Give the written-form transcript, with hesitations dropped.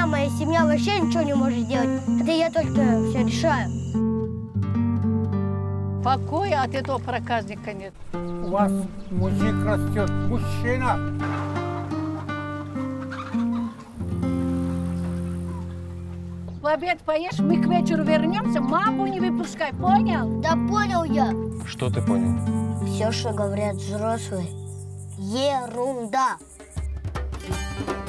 вся моя семья вообще ничего не может сделать. Это я только все решаю. Покоя от этого проказника нет. У вас мужик растет, мужчина. В обед поешь, мы к вечеру вернемся, маму не выпускай, понял? Да понял я. Что ты понял? Все, что говорят взрослые, ерунда.